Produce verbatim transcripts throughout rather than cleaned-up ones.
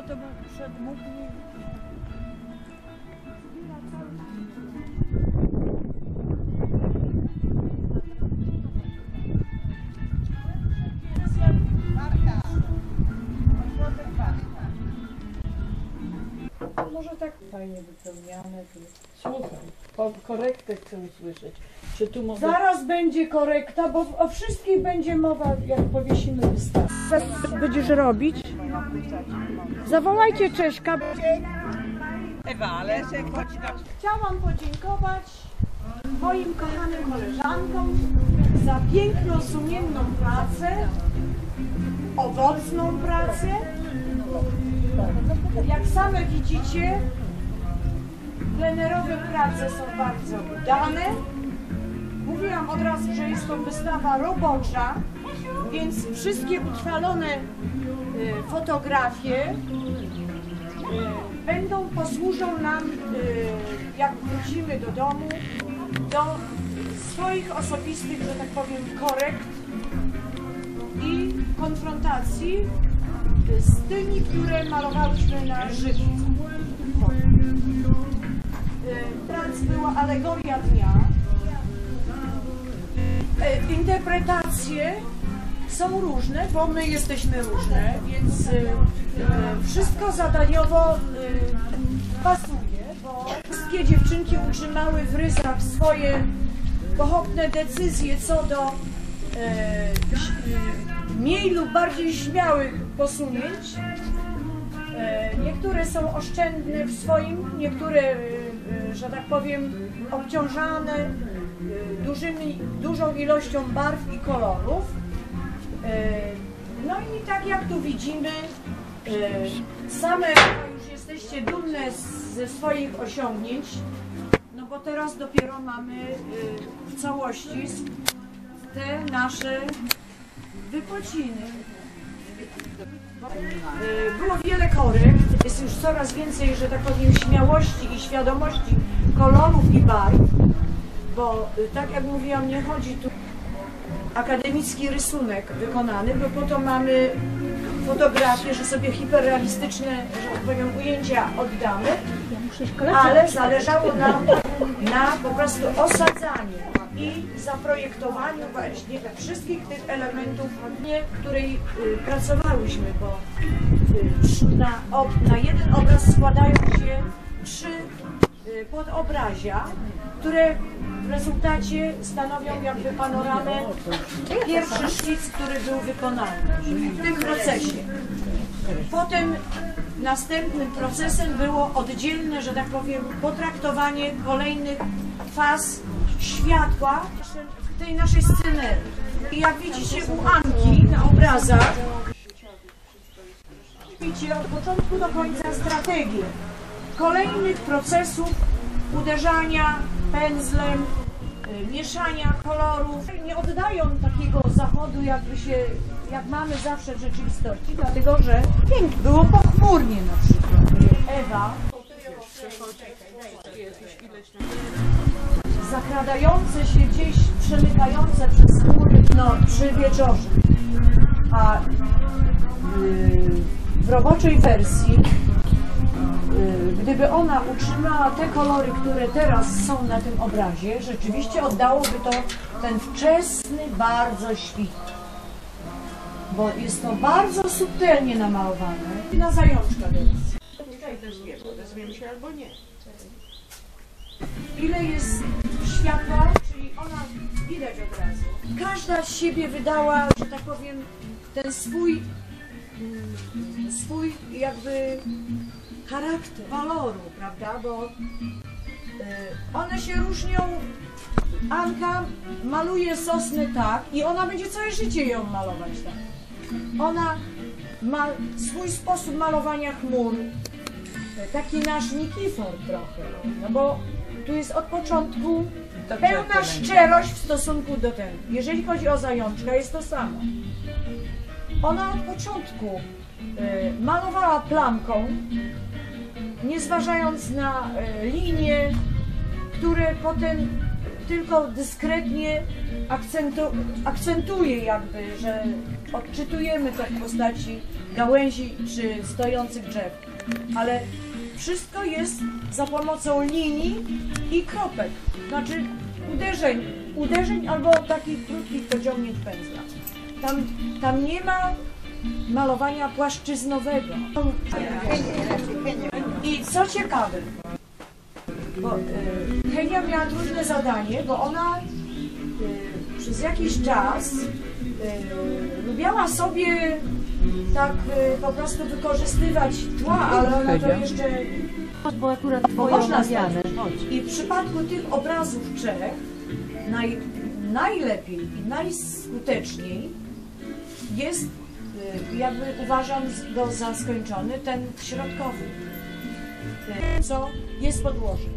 to był przed mógł mi... Może tak fajnie wypełniane. Słuchaj, po korektę chcę usłyszeć. Czy tu mogę... Zaraz będzie korekta, bo o wszystkich będzie mowa, jak powiesimy wystawę. Co będziesz robić? Zawołajcie Czeszka. Ewa, ale chodź na... Chciałam podziękować moim kochanym koleżankom za piękną, sumienną pracę, owocną pracę. Jak same widzicie, plenerowe prace są bardzo udane. Mówiłam od razu, że jest to wystawa robocza, więc wszystkie utrwalone y, fotografie y, będą, posłużą nam, y, jak wrócimy do domu, do swoich osobistych, że tak powiem, korekt i konfrontacji z tymi, które malowałyśmy na żywo. Prac była alegoria dnia. Interpretacje są różne, bo my jesteśmy różne, więc wszystko zadaniowo pasuje, bo wszystkie dziewczynki utrzymały w rysach swoje pochopne decyzje co do mniej lub bardziej śmiałych posunięć. Niektóre są oszczędne w swoim, niektóre, że tak powiem, obciążane dużymi, dużą ilością barw i kolorów. No i tak jak tu widzimy, same już jesteście dumne ze swoich osiągnięć, no bo teraz dopiero mamy w całości te nasze wypociny. Było wiele korekt, jest już coraz więcej, że tak powiem, śmiałości i świadomości kolorów i barw, bo tak jak mówiłam, nie chodzi tu o akademicki rysunek wykonany, bo po to mamy fotografię, że sobie hiperrealistyczne, że tak powiem, ujęcia oddamy, ale zależało nam na po prostu osadzaniu i zaprojektowaniu właśnie wszystkich tych elementów, w której pracowałyśmy, bo na, na jeden obraz składają się trzy podobrazia, które w rezultacie stanowią jakby panoramę, pierwszy szkic, który był wykonany w tym procesie. Potem następnym procesem było oddzielne, że tak powiem, potraktowanie kolejnych faz światła w tej naszej scenerii. I jak widzicie u Anki na obrazach, widzicie od początku do końca strategię kolejnych procesów uderzania pędzlem, mieszania kolorów. Nie oddają takiego zachodu, jakby się, jak mamy zawsze w rzeczywistości, dlatego że było pochmurnie na przykład. Ewa, zakradające się gdzieś, przemykające przez chmury no, przy wieczorze. A yy, w roboczej wersji, yy, gdyby ona utrzymała te kolory, które teraz są na tym obrazie, rzeczywiście oddałoby to ten wczesny bardzo świt. Bo jest to bardzo subtelnie namalowane. I na zajączka teraz. Tutaj też wiem, odezwiemy się albo nie. Ile jest światła, czyli ona widać od razu. Każda z siebie wydała, że tak powiem, ten swój, swój jakby charakter, waloru, prawda, bo y, one się różnią. Anka maluje sosnę tak i ona będzie całe życie ją malować tak. Ona ma swój sposób malowania chmur, taki nasz Nikifor trochę, no bo tu jest od początku pełna szczerość w stosunku do tego. Jeżeli chodzi o zajączka, jest to samo. Ona od początku y, malowała plamką, nie zważając na y, linie, które potem tylko dyskretnie akcentu, akcentuje jakby, że odczytujemy to w postaci gałęzi czy stojących drzew, ale wszystko jest za pomocą linii i kropek, znaczy uderzeń, uderzeń albo takich krótkich pociągnięć pędzla. Tam, tam nie ma malowania płaszczyznowego. I co ciekawe, bo y, Henia miała trudne zadanie, bo ona y, przez jakiś czas y, lubiała sobie tak y, po prostu wykorzystywać tła, ale ona to jeszcze... Bo akurat twoje Można omawiane. I w przypadku tych obrazów Czech naj, najlepiej i najskuteczniej jest, y, jakby uważam do, za skończony, ten środkowy, y, co jest podłoże.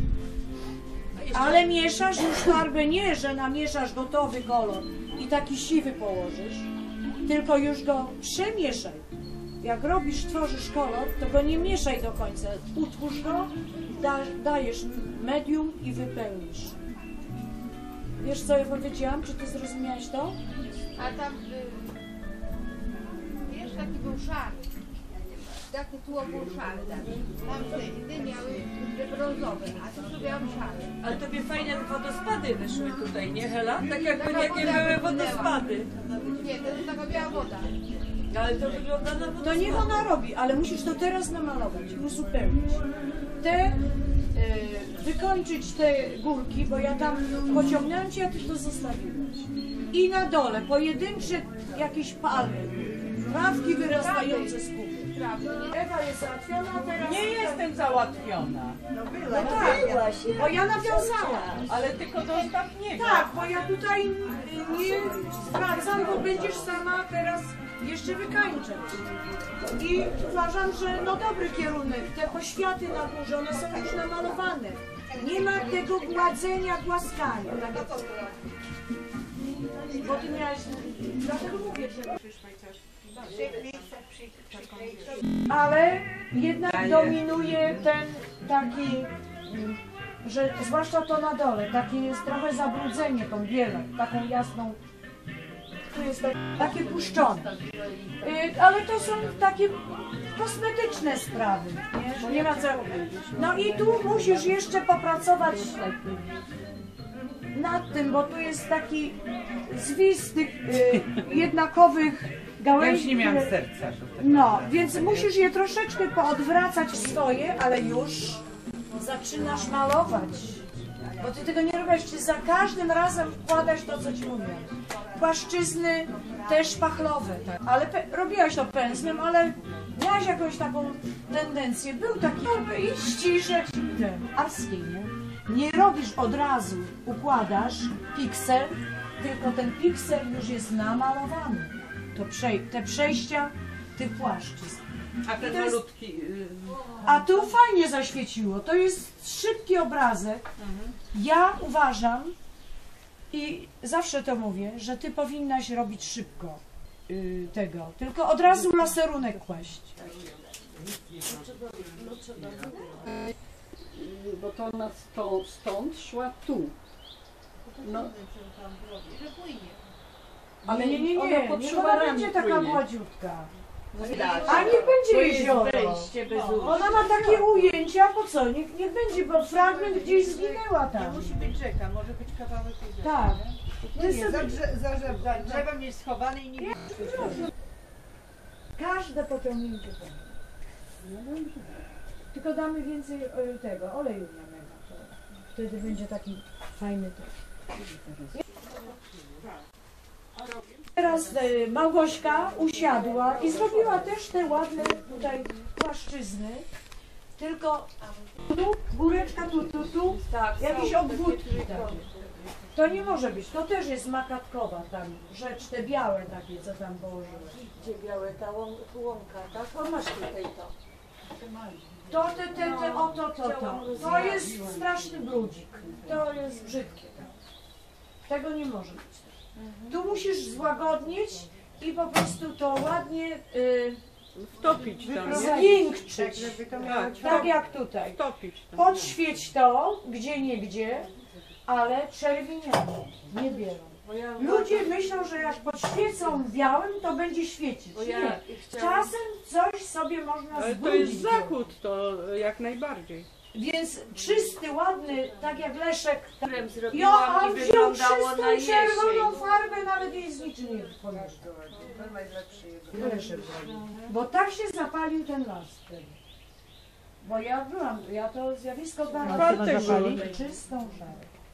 Ale mieszasz już farbę nie, że namieszasz gotowy kolor i taki siwy położysz, tylko już go przemieszaj. Jak robisz, tworzysz kolor, to go nie mieszaj do końca. Utwórz go, da, dajesz medium i wypełnisz. Wiesz, co ja powiedziałam? Czy ty zrozumiałaś to? A tam, y, wiesz, taki był szary. Takie tło był szary. Tak. Tam te inne miały te brązowe, a tu miałam szary. Ale tobie fajne wodospady wyszły tutaj, nie Hela? Tak jakby Taka jakie woda były wypłynęła. wodospady. Nie, to jest taka biała woda. Ale to wygląda na To wodospady. niech ona robi, ale musisz to teraz namalować, uzupełnić. Te, y, wykończyć te górki, bo ja tam pociągnęłam cię, a ty to zostawiłaś. I na dole pojedyncze jakieś palmy, trawki wyrastające z góry. Ewa jest załatwiona, a teraz... Nie jestem załatwiona, No tak, bo ja nawiązałam. ale tylko dostaw niego. Tak, bo ja tutaj y, nie sprawdzam, bo będziesz sama teraz jeszcze wykańczać. I uważam, że no dobry kierunek, te poświaty na górze, one są już namalowane. Nie ma tego gładzenia, głaskania. Bo ty miałaś, dlatego mówię, że... Ale jednak dominuje ten taki, że zwłaszcza to na dole, takie jest trochę zabrudzenie tą bielą, taką jasną, tu jest tak, takie puszczone. Y, ale to są takie kosmetyczne sprawy, nie? Nie ma co. No i tu musisz jeszcze popracować nad tym, bo tu jest taki zwis tych y, jednakowych gałęzi. Ja już nie miałam które- serca. No, więc musisz je troszeczkę poodwracać w swoje, ale już zaczynasz malować. Bo ty tego nie robisz, ty za każdym razem wkładasz to, co ci mówiłam. Płaszczyzny też pachlowe, tak. Ale pe- robiłaś to pędzlem, ale miałaś jakąś taką tendencję. Był taki i ściszek ten, arskiej, nie? Nie robisz od razu, układasz piksel, tylko ten piksel już jest namalowany. To przej te przejścia tych płaszczyzn. A ten to jest- malutki... y, A tu fajnie zaświeciło. To jest szybki obrazek. Ja uważam i zawsze to mówię, że ty powinnaś robić szybko y, tego. Tylko od razu laserunek kłaść. Bo to ona stąd, stąd szła tu. No, Ale nie, nie, Ona nie. pod Niech ona szuwarami będzie taka płynie. gładziutka. A niech będzie jezioro. bez Ona ma takie ujęcia, po co? Niech, niech będzie, bo fragment gdzieś zginęła tam. Musi być rzeka, może być kawałek jeziora. Tak. Ty Nie, za, sobie drze za, drze za drzewem jest schowany i nie widać. każde pociągnięcie to. Tylko damy więcej e, tego oleju lnianego. To wtedy będzie taki fajny też. Teraz e, Małgośka usiadła i zrobiła też te ładne tutaj płaszczyzny. Tylko tu, góreczka tu, tu, tu, Tak, jakieś obwódki takie. To nie może być, to też jest makatkowa tam rzecz, te białe takie, co tam położyłeś. gdzie białe ta łą- tu łąka, tak? O, masz tutaj to. To, te, te, te, o to, to, to. To jest straszny brudzik. To jest brzydkie. Tego nie może być. Tu musisz złagodnić i po prostu to ładnie y, Wtopić tam, nie? zmiękczyć. Tak, Tak jak tutaj. wtopić tam. Podświeć to, gdzie nie gdzie, ale czerwieniami, nie bielą. Bo ja, Ludzie myślą, że jak podświecą białym, to będzie świecić. bo ja Nie. chciałam... Czasem coś sobie można Ale to zbrudzić. jest zachód, to jak najbardziej. Więc czysty, ładny, tak jak Leszek. Tak. Krem Jo, zrobiłam a i wziął wyglądało czystą na jesień. czerwoną farbę, nawet jej z niczym nie pomieszał. Leszek zrobił. Bo tak się zapalił ten las wtedy. Bo ja byłam, ja to zjawisko dwa razy Bartek zapalił. był. Czystą szarę.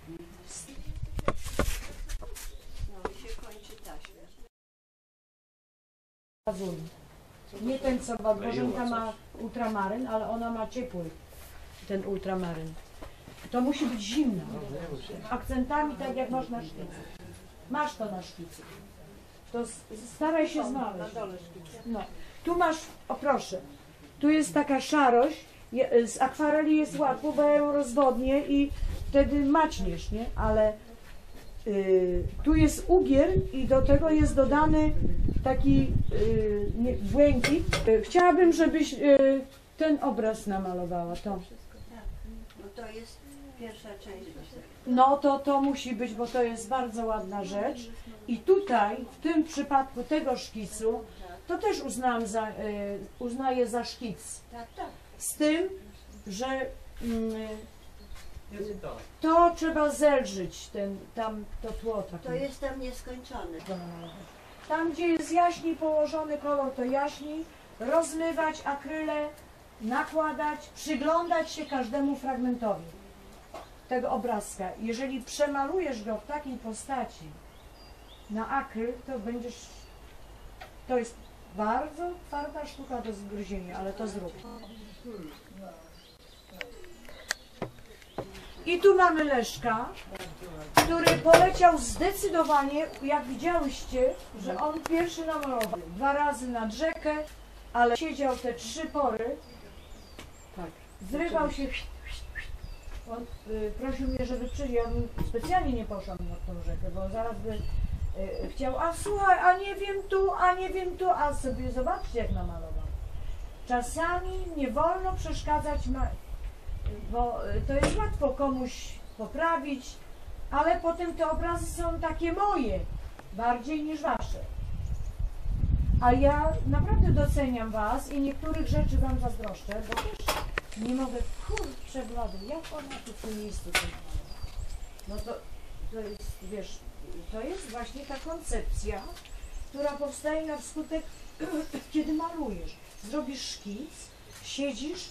Azul. Nie ten, co Bożenka ma ultramaryn, ale ona ma ciepły, ten ultramaryn. To musi być zimna. Akcentami, tak jak masz na szkicy. Masz to na szkicy. To s- staraj się znaleźć. No. Tu masz, o proszę, tu jest taka szarość, je- z akwareli jest łatwo, bo ja ją rozwodnię i wtedy maćniesz, nie? Ale y, tu jest ugier i do tego jest dodany taki y, nie, błękit. Y, Chciałabym, żebyś y, ten obraz namalowała, to. No to jest pierwsza część. No to to musi być, bo to jest bardzo ładna rzecz. I tutaj, w tym przypadku tego szkicu, to też uznałam za, y, uznaję za szkic. Tak, tak. Z tym, że mm, to trzeba zelżyć, ten, tam to tło takie. To jest tam nieskończone. Tam, gdzie jest jaśniej położony kolor, to jaśniej, rozmywać akryle, nakładać, przyglądać się każdemu fragmentowi tego obrazka. Jeżeli przemalujesz go w takiej postaci na akryl, to będziesz... To jest bardzo twarda sztuka do zgryzienia, ale to zrób. I tu mamy Leszka, który poleciał zdecydowanie, jak widziałyście, że on pierwszy namalował. Dwa razy nad rzekę, ale siedział te trzy pory, Tak. zrywał się. On y, prosił mnie, żeby przyjść. Ja bym specjalnie nie poszłam nad tą rzekę, bo zaraz by y, chciał, a słuchaj, a nie wiem tu, a nie wiem tu, a sobie zobaczcie, jak namalował. Czasami nie wolno przeszkadzać, ma, bo y, to jest łatwo komuś poprawić, ale potem te obrazy są takie moje, bardziej niż wasze. A ja naprawdę doceniam was i niektórych rzeczy wam zazdroszczę, bo też nie mogę, kurczę blady, jak ona tu w tym miejscu to namalowała. No to, to jest, wiesz, to jest właśnie ta koncepcja, która powstaje na wskutek, kiedy malujesz. Zrobisz szkic, siedzisz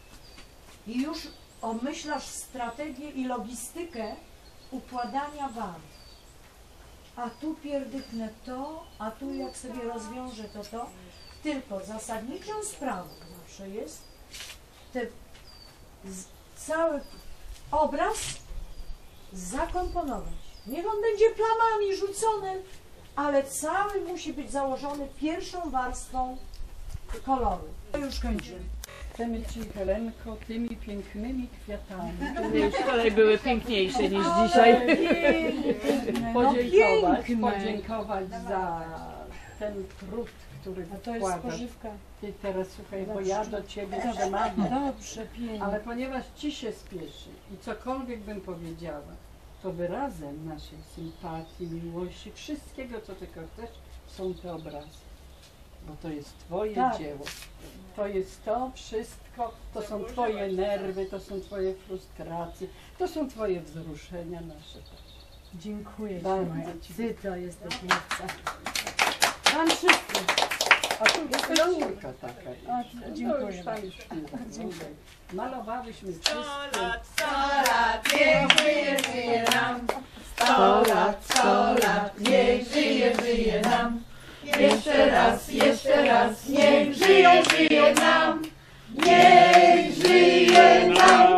i już omyślasz strategię i logistykę układania barw. A tu pierdyknę to, a tu jak sobie rozwiążę to to. Tylko zasadniczą sprawą zawsze jest te, z, cały obraz zakomponować. Niech on będzie plamami rzucony, ale cały musi być założony pierwszą warstwą koloru. To już kończę. Chcemy Ci, Helenko, tymi pięknymi kwiatami Już wczoraj były piękniejsze niż dzisiaj. Piękne, no podziękować, piękne. podziękować za ten trud, który A to jest wkładasz. spożywka. I teraz słuchaj, bo ja do Ciebie przemawiam, Dobrze, pięknie. ale ponieważ Ci się spieszy i cokolwiek bym powiedziała, to wyrazem naszej sympatii, miłości, wszystkiego, co tylko chcesz, są te obrazy. Bo to jest Twoje Tak. dzieło. To jest to wszystko, to są Twoje nerwy, to są Twoje frustracje, to są Twoje wzruszenia nasze. Dziękuję Ci, Bardzo moja. Ci Ty to jesteś miłca. Pan wszyscy. A tu jest córka taka. A, jeszcze. dziękuję No już tam już śpiewa. Dziękuję. Malowałyśmy wszystko. Sto lat, sto lat, niech żyje, żyje nam. Jeszcze raz, jeszcze raz, niech żyje, żyje nam. Niech żyje nam.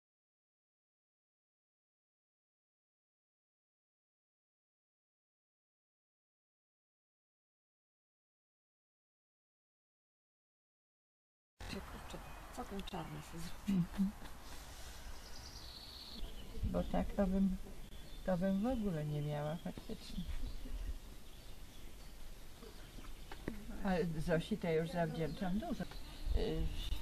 Całkiem czarne się zrobi. Bo tak to bym, to bym w ogóle nie miała faktycznie. Ale Zosi to już zawdzięczam dużo. Y,